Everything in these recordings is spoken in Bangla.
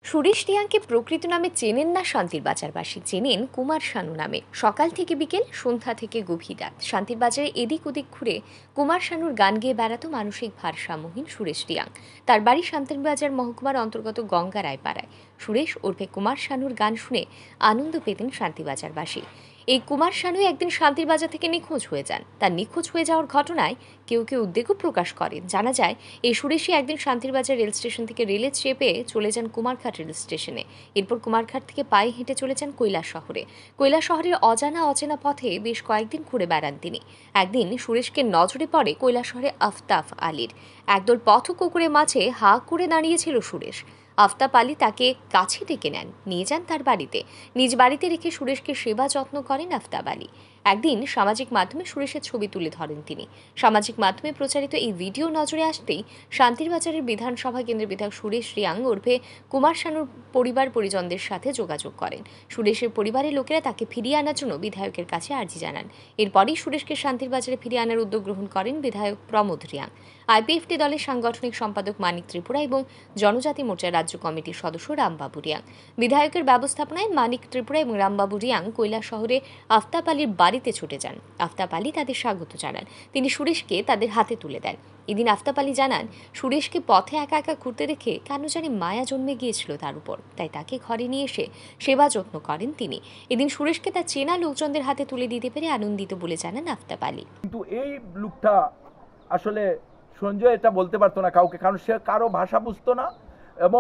সুরেশ রিয়াংকে প্রকৃত নামে চেনেন না শান্তির বাজারবাসী, চেনেন কুমার শানু নামে। সকাল থেকে বিকেল, সন্ধ্যা থেকে গভীর রাত শান্তির বাজারে এদিক ওদিক ঘুরে কুমার শানুর গান গেয়ে বেড়াতো মানসিক ভারসাম্যহীন সুরেশ রিয়াং। তার বাড়ি শান্তির বাজার মহকুমার অন্তর্গত গঙ্গা রায়পাড়ায়। সুরেশ ওরফে কুমার শানুর গান শুনে আনন্দ পেতেন শান্তিবাজারবাসী। এই কুমার শানু একদিন শান্তির বাজার থেকে নিখোঁজ হয়ে যান। তার নিখোঁজ হয়ে যাওয়ার ঘটনায় কেউ কেউ উদ্বেগও প্রকাশ করেন। জানা যায়, এই সুরেশই একদিন শান্তির বাজার রেল স্টেশন থেকে রেলে চেপে চলে যান কুমারঘাট রেল স্টেশনে। এরপর কুমারঘাট থেকে পায়ে হেঁটে চলে যান কৈলাস শহরে। কৈলাস শহরের অচেনা পথে বেশ কয়েকদিন ঘুরে বেড়ান তিনি। একদিন সুরেশকে নজরে পড়ে কৈলাস শহরে আফতাব আলীর। একদল পথ কুকুরের মাঝে হা করে দাঁড়িয়েছিল সুরেশ। আফতাব আলী তাকে কাছে ডেকে নেন, নিয়ে যান তার বাড়িতে। নিজ বাড়িতে রেখে সুরেশকে সেবা যত্ন করেন আফতাব আলী। একদিন সামাজিক মাধ্যমে সুরেশের ছবি তুলে ধরেন তিনি। সামাজিক মাধ্যমে প্রচারিত এই ভিডিও নজরে আসতেই শান্তির বাজারের বিধানসভা কেন্দ্রের বিধায়ক সুরেশ রিয়াং ওরফে কুমার শানুর পরিবার পরিজনদের সাথে যোগাযোগ করেন। সুরেশের পরিবারের লোকেরা তাকে ফিরিয়ে আনার জন্য বিধায়কের কাছে আর্জি জানান। এরপরই সুরেশকে শান্তির বাজারে ফিরিয়ে আনার উদ্যোগ গ্রহণ করেন বিধায়ক প্রমোদ রিয়াং। আইপিএফটি দলের সাংগঠনিক সম্পাদক মানিক ত্রিপুরা এবং জনজাতি মোর্চার রাজ্য কমিটির সদস্য রামবাবু রিয়াং। বিধায়কের ব্যবস্থাপনায় মানিক ত্রিপুরা এবং রামবাবু রিয়াং কৈলাস শহরে আফতাব আলীর বাড়িতে ছুটে যান। আফতাব আলী তাদের স্বাগত জানান। তিনি সুরেশকে তাদের হাতে তুলে দেন। এদিন আফতাব আলী জানান, সুরেশকে পথে একা একা ঘুরতে দেখে কেন জানি মায়া জন্মে গিয়েছিল তার উপর, তাই তাকে ঘরে নিয়ে এসে সেবা যত্ন করেন তিনি। এদিন সুরেশকে তার চেনা লোকজনদের হাতে তুলে দিতে পেরে আনন্দিত বলে জানান আফতাব আলী। কিন্তু এই লোকটা আসলে সঞ্জয় এটা বলতে পারতো না কাউকে, কারণ সে কারো ভাষা বুঝতো না এবং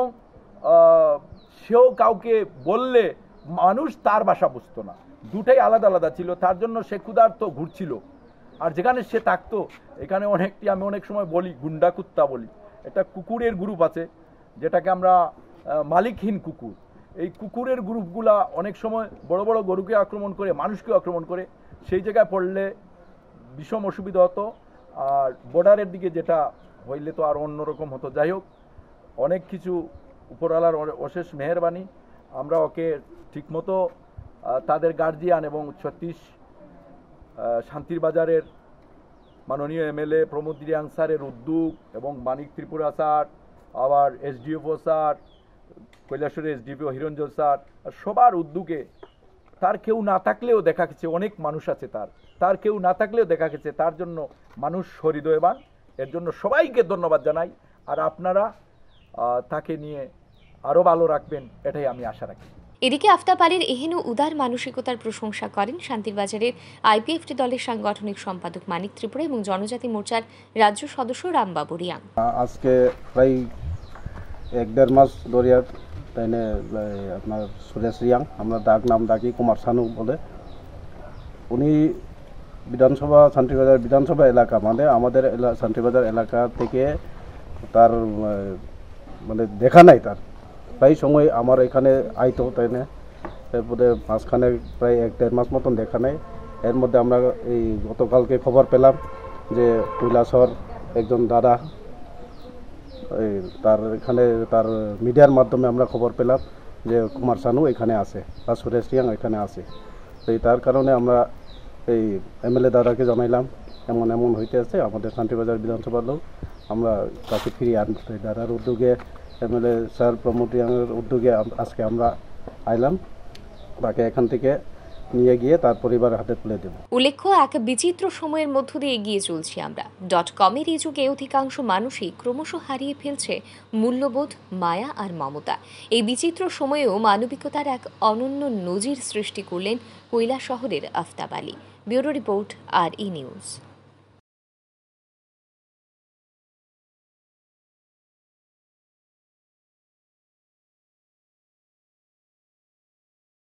সেও কাউকে বললে মানুষ তার ভাষা বুঝতো না। দুটাই আলাদা আলাদা ছিল। তার জন্য সে ক্ষুধার্ত ঘুরছিল। আর যেখানে সে থাকতো, এখানে আমি অনেক সময় বলি গুন্ডা কুত্তা বলি। একটা কুকুরের গ্রুপ আছে যেটাকে আমরা মালিকহীন কুকুর। এই কুকুরের গ্রুপগুলা অনেক সময় বড় বড় গরুকে আক্রমণ করে, মানুষকে আক্রমণ করে। সেই জায়গায় পড়লে ভীষণ অসুবিধা হতো। আর বর্ডারের দিকে যেটা হইলে তো আর অন্যরকম হতো। যাই হোক, অনেক কিছু উপরওয়ালার অশেষ মেহেরবানি। আমরা ওকে ঠিকমতো তাদের গার্জিয়ান এবং শান্তির বাজারের মাননীয় এমএলএ প্রমোদ রিয়াং স্যারের উদ্যোগ এবং মানিক ত্রিপুরা স্যার, আবার এসডিএফও স্যার, কৈলাসের এসডিপিও হিরঞ্জন স্যার, সবার উদ্যোগে তার কেউ না থাকলেও দেখা গেছে অনেক মানুষ আছে তার কেউ না থাকলেও দেখা গেছে তার জন্য মানুষ হৃদয়বান। এর জন্য সবাইকে ধন্যবাদ জানাই। আর আপনারা তাকে নিয়ে আরও ভালো রাখবেন, এটাই আমি আশা রাখি। এদিকে আফতাব আলীর এহেন উদার মানসিকতার প্রশংসা করেন শান্তির বাজারের আইপিএফটি দলের সাংগঠনিক সম্পাদক মানিক ত্রিপুরা এবং জনজাতি মোর্চার রাজ্য সদস্য রামবাবু রিয়াং। আজকে প্রায় 1-1.5 মাস ধরে তাইনে আপনার সুরেশ রিয়াং, আমরা নাম ডাকি কুমার শানু বলে, উনি শান্তিবাজার বিধানসভা এলাকা মানে আমাদের শান্তিবাজার এলাকা থেকে তার মানে দেখা নাই। তার প্রায় সময় আমার এখানে আইতো, তাই না? তারপরে মাঝখানে প্রায় 1-1.5 মাস মতন দেখা নেই। এর মধ্যে আমরা এই গতকালকে খবর পেলাম যে কৈলাসর একজন দাদা, তার এখানে তার মিডিয়ার মাধ্যমে আমরা খবর পেলাম যে কুমার শানু এখানে আছে বা সুরেশ রিয়াং এখানে আছে। তো তার কারণে আমরা এই এমএলএ দাদাকে জানাইলাম এমন হইতে আছে আমাদের শান্তিবাজার বিধানসভার লোক, আমরা তাকে ফিরিয়ে আনতে। দাদার উদ্যোগে, এমএলএ স্যার প্রমোদ রিয়াংয়ের উদ্যোগে আজকে আমরা আইলাম, তাকে এখান থেকে নিয়ে গিয়ে তার পরিবারের হাতে তুলে দেব। উল্লেখ্য, এক বিচিত্র সময়ের মধ্য দিয়ে এগিয়ে চলছি আমরা। .com-এর এই যুগে অধিকাংশ মানুষই ক্রমশ হারিয়ে ফেলছে মূল্যবোধ, মায়া আর মমতা। এই বিচিত্র সময়েও মানবিকতার এক অনন্য নজির সৃষ্টি করলেন কৈলাস শহরের Aftab Ali. Bureau report, RE news.